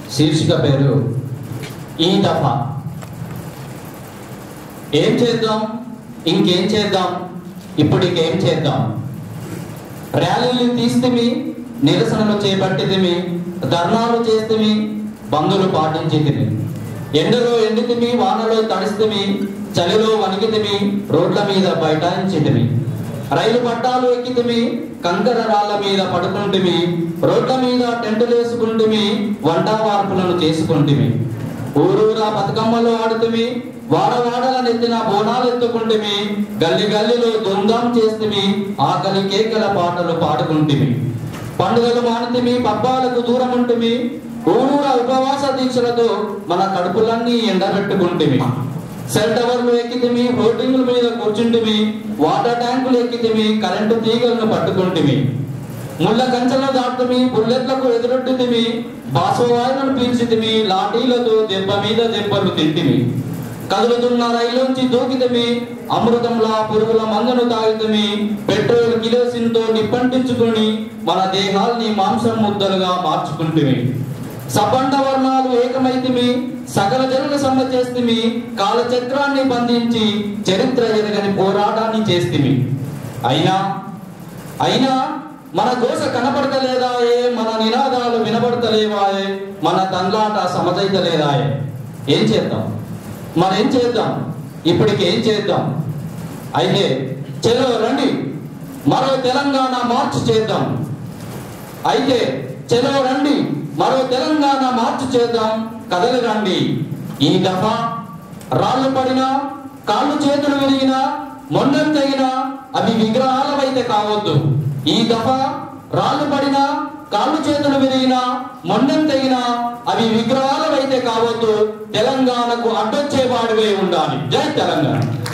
శీర్షిక పేరు ఈ దఫా. ఏం చేద్దాం, ఇంకేం చేద్దాం, ఇప్పటికేం చేద్దాం. ర్యాలీలు తీస్తేమి, నిరసనలు చేపట్టితిమి, ధర్నాలు చేస్తేమి, బంధులు పాటించితిమి. ఎండలో ఎండితిమి, వానలో తడిస్తేమి, చలిలో వణికితిమి, రోడ్ల మీద బైఠాయించితిమి. రైలు పట్టాలు ఎక్కితిమి, కంకర రాళ్ల మీద పడుకుంటిమి, రోడ్ల మీద టెంటులేసుకుంటిమి, వంట వార్పులను చేసుకుంటిమి. ఊరూరా బతుకమ్మలు ఆడుతిమి, వాడవాడల నెత్తిన బోనాలు ఎత్తుకుంటిమి, గల్లి గల్లిలో దొంగం చేస్తిమి, ఆకలి కేకల పాటలు పాడుకుంటిమి. పండుగలు మానితిమి, పబ్బాలకు దూరం ఉంటిమి, ఊరూరా ఉపవాస దీక్షలతో మన కడుపులన్నీ ఎండబెట్టుకుంటిమి. సెల్ టవర్లు ఎక్కితిమి, హోర్డింగ్ల మీద కూర్చుంటిమి, వాటర్ ట్యాంకులు ఎక్కితిమి, కరెంటు తీగలను పట్టుకుంటిమి. ముళ్ళ కంచెలను దాటుతిమి, బుల్లెట్లకు ఎదురొట్టుతిమి, బాసవాయులను పీల్చితిమి, లాఠీలతో దెబ్బ మీద దెబ్బలు తింటిమి. కదులుతున్న రైలుంచి దూకితిమి, అమృతంలా పురుగుల మందును తాగితిమి, పెట్రోల్ కిరోసిన్తో నిప్పంటించుకొని మన దేహాల్ని మాంసం ముద్దలుగా మార్చుకుంటిమి. సబండ వర్ణాలు ఏకమైతిమి, సకల జనుల సమ్మె చేస్తిమి, కాలచక్రాన్ని బంధించి చరిత్ర ఎరగని పోరాటాన్ని చేస్తిమి. అయినా మన ఘోష కనపడతలేదాయే, మన నినాదాలు వినబడతలేవాయే, మన తండ్లాట సమజైతలేదాయే. ఏం చేద్దాం, మరేం చేద్దాం, ఇప్పటికేం చేద్దాం. అయితే చలో రండి మరో తెలంగాణ మార్చ్ చేద్దాం. అయితే చలో రండి మరో తెలంగాణ మార్చు చేద్దాం. కదలి రండి ఈ దఫా. రాళ్ళు పడినా, కాళ్ళు చేతులు విరిగినా, మొండం తెగినా అవి విగ్రహాలవైతే కావద్దు. ఈ దఫా రాళ్ళు పడినా, కాళ్ళు చేతులు విరిగినా, మొండం తెగినా అవి విగ్రహాలవైతే కావద్దు. తెలంగాణకు అడ్డొచ్చేవాడివే ఉండాలి. జై తెలంగాణ.